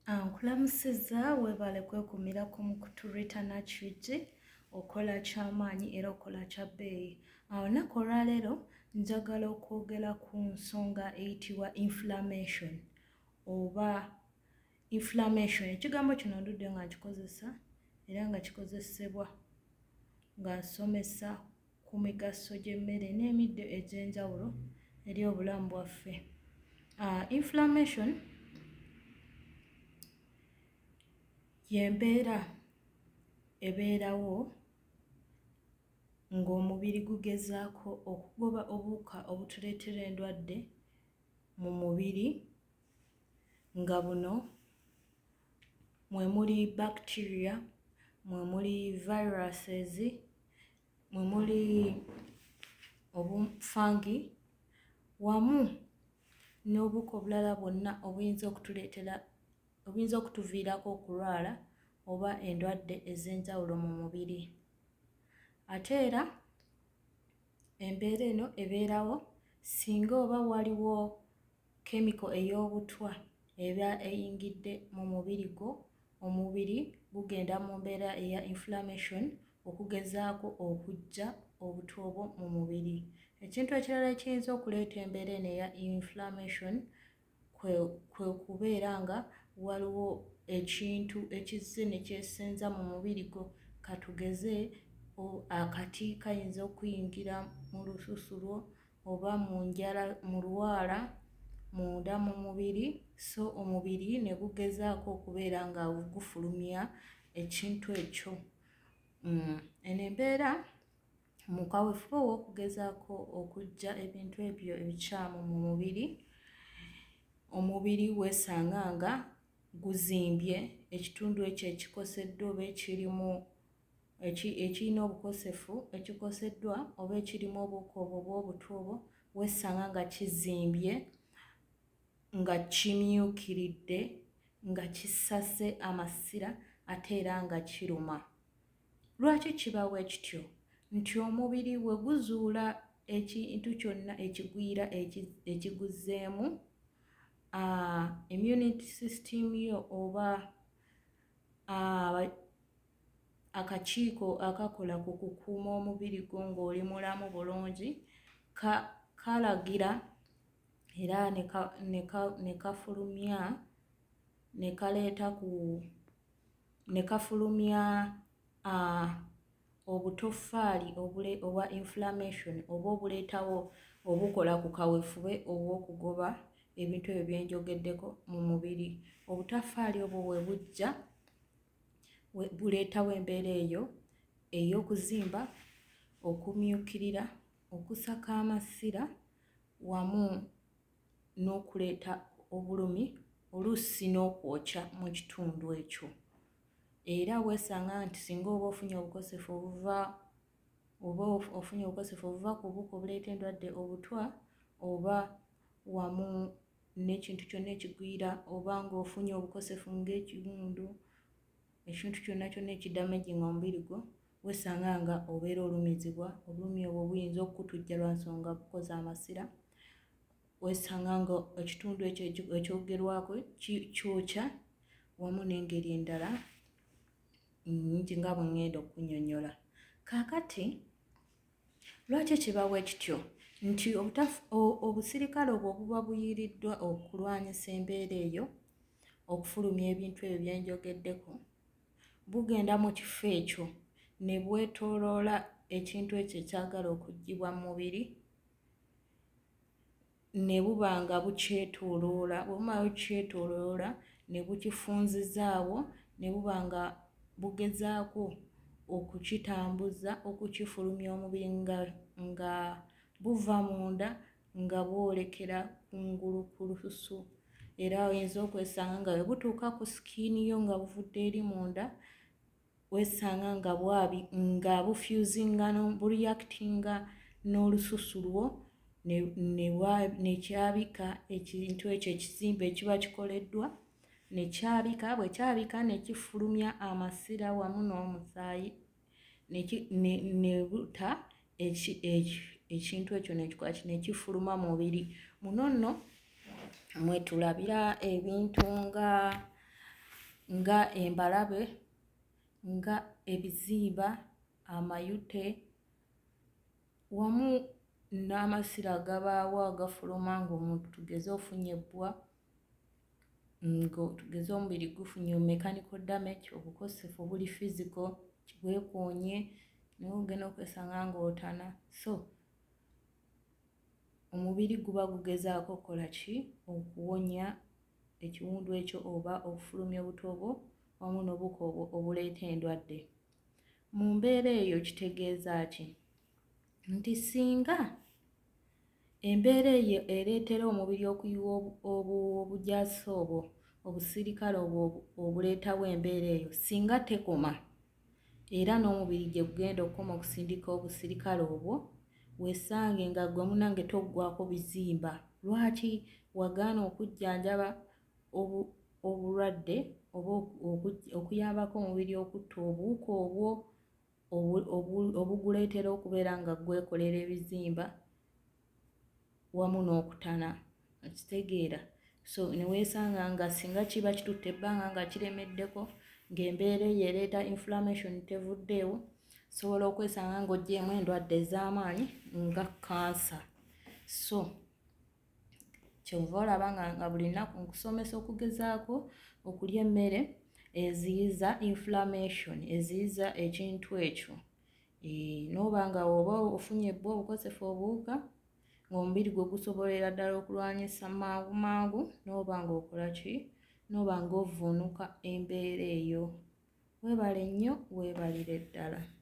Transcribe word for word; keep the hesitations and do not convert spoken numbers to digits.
Nkulamusizza weebale kwekumirako mu kuturita nakigi okola kyamaanyi era okola kya bbeeyi. Olunaku olwaleero njagala okwogera ku nsonga eyitibwa inflammation oba inflammation. Ekigambo kino ndudde nga nkikozesa era nga kikozesebwa nga nsomesa ku migaso gy'emmere n'emiddo egy'enjawulo eri obulamu bwaffe. Uh, inflammation yembeera ebeerawo ng'omubiri gugezaako okugoba obuwuka obutuleetera endwadde mu mubiri, nga buno mwe muli bacteria, mwe muli viruses, mwe muli obufungi wamu n'obuwuka obulala bwonna obuyinza okutuleetera obuyinza okutuviirako okulwala oba endwadde ez'enjawulo mu mubiri. Ate era embeera eno ebeerawo singa oba waliwo chemical ey'obutwa eba eyingidde mu mubiri gwo, omubiri gugenda mu mbeera eya inflammation okugezaako okuggya obutwa obwo mu mubiri. Ekintu ekirala ekiyinza okuleeta embeera eno eya inflammation kwe, kwe kubeera nga waliwo ekintu ekizze ne kyesenza mu mubiri gwo. Katugeze akati kayinza okuyingira mu lususu lwo oba mu njala, mu luwaala, munda mu mubiri, so omubiri ne gugezaako okubeera nga gufulumya ekintu ekyo. Mm. Eno embeera mu kaweefube w'okugezaako okuggya ebintu ebyo ebikyamu mu mubiri, omubiri weesanga nga guzimbye ekitundu ekyo ekikoseddwa oba ekirimu ekirina obukosefu ekikoseddwa oba ekirimu obuwuka obwo bw'obutwa obwo, weesanga nga kizimbye, nga kimyukiridde, nga kisase amasira ate era nga kiruma. Lwaki kibawo ekityo? Nti omubiri we guzuula ekintu kyonna ekigwira ekiguzeemu, uh, immunity system yo oba uh, akakiiko akakola ku kukuuma omubiri gwo ng'oli mulamu bulungi ka, kalagira era ne kafulumya ne kaleeta ku ne kafulumya uh, obutofaali obule oba inflammation oba obuleetawo obukola ku kaweefube obw'okugoba ebintu ebyo bye njogeddeko mu mubiri. Obutafaali obwo bwe bujja buleetawo embeera eyo ey'okuzimba, okumyukirira, okusaka amasira wamu n'okuleeta obulumi, oluusi n'okwokya mu kitundu ekyo. Era weesanga nti singa oba ofunye obukosefu obuva oba ofunye obukosefu obuva ku buwuka obuleeta endwadde obutwa, oba wamu n'ekintu kyonna ekigwira, oba ng'ofunye obukosefu ng'ekiwundu, ekintu kyonna kyonna ekidamaginga omubiri gwo, weesanga nga obeera olumizibwa. Obulumi obwo buyinza okukutujja lwa nsonga bukoze amasira. Weesanga nga ekitundu ekyo ekyogerwako kyokya wamu n'engeri endala nnyingi nga bwe ŋŋenda okunnyonnyola. Kaakati lwaki kibawo ekityo? Nti obusirikale obwo obuba buyiiriddwa okulwanyisa embeera eyo, okufulumya ebintu ebyo bye njogeddeko, bugenda mu kifo ekyo ne bwetooloola ekintu ekyo ekyagala okuggyibwa mu mubiri, ne buba nga bukyetooloola. Bwe bumala bukyetooloola ne bukifunzizaawo, ne buba nga bugezaako okukitambuza, okukifulumya omubiri nga, nga buva munda nga bwolekera kungulu ku lususu. Era oyinza okwesanga nga bwe butuuka ku sikiini yo nga buvudde eri munda, weesanga nga bwabi nga bufyuzinga bureactinga n'olususu lwo ne kyabika ekintu ekyo ekizimbe ekiba kikoleddwa, ne kyabika. Bwe kyabika ne kifulumya amasira wamu n'omusaayi, ne buta ekintu ekyo ne kifuluma mu mubiri. Muno nno mwe tulabira ebintu nga nga embalabe, nga ebizimba, amayute wamu n'amasira agabaawo agafuluma ng'omuntu tugeze ofunye ebbwa, ngo tugeze omubiri gufunye mechanical damage, obukosefu obuli physical kibwekoonye naye ogenda okwesanga ng'otana. So omubiri guba gugezaako okukola ki? Okuwonya ekiwundu ekyo oba okufulumya obutobo wamu n'obuko obuleeta endwadde. Mu mbeera eyo kitegeeza ki? Nti singa embeera eyo ereetera omubiri okuyiwa obujaasi obwo obusirikale obwo obuleetawo embeera eyo singa tekoma era n'omubiri gye gugenda okukoma okusindika obusirikale obwo, weesange nga gwe munange toggwako bizimba. Lwaki? Wagaana okujjanjaba obulwadde oba okuyambako omubiri okutta obuwuka obwo obuguleetera okubeera nga gwekolera ebizimba wamu n'okutana. Okitegeera? So ne weesanga nga singa kiba kitutte ebbanga nga kiremeddeko ng'embeera eyo ereeta inflammation tevuddeewo, sobola okwesanga ng'oggyeemu endwadde ez'amaanyi nga kansa. So kyova olaba nga buli nnaku nkusomesa okugezaako okulya emmere eziyiza inflammation, eziyiza ekintu ekyo. N'oba nga oba ofunye ebbwa, obukosefu, obuwuka, ng'omubiri gwe gusobolera ddala okulwanyisa mangu mangu n'oba ng'okola ki? N'oba ng'ovvuunuka embeera eyo. Weebale nnyo, weebalire ddala.